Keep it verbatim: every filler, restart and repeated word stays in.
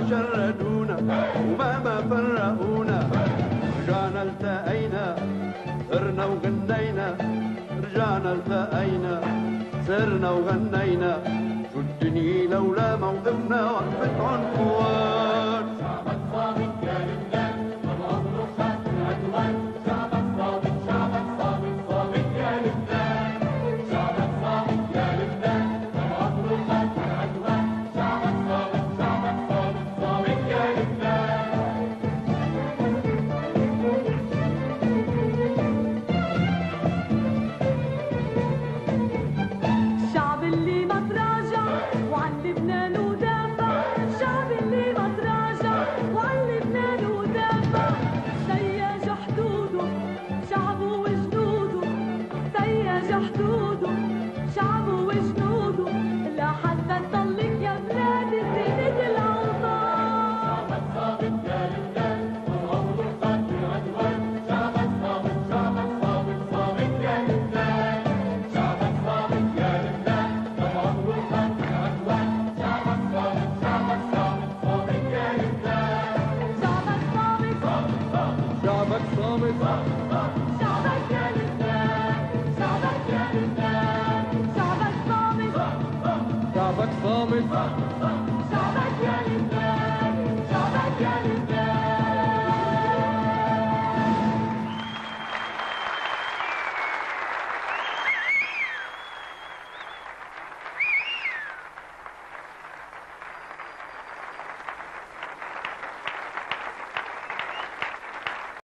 شردونا ومهما فرقونا رجعنا التقينا صرنا وغنينا رجعنا التقينا صرنا وغنينا شو الدنيا لولا موقفنا وقفت عنفوان شعبك صامت يا لبنان والعمر خد العدوان شعبك صامت شعبك صامت صامت يا لبنان شعبك صامت يا لبنان والعمر خد العدوان شعبك صامت شعبك صامت صامت يا لبنان الشعب اللي ما تراجع وعن لبنان ودافع الشعب اللي ما تراجع وعن لبنان ودافع سيج حدوده شعبه وجنوده سيج حدوده شعبه وجنوده لا حتى تضلك يا بلادي سند الاوطان شعبك صامت يا لبنان والعمر خد العدوان شعبك صامت شعبك صامت صامت يا لبنان شعبك صامت يا لبنان والعمر خد العدوان شعبك صامت شعبك صامت صامت يا لبنان شعبك صامت شعبك صامت شعبك يا لبنان شعبك يا لبنان شعبك صامت شعبك صامت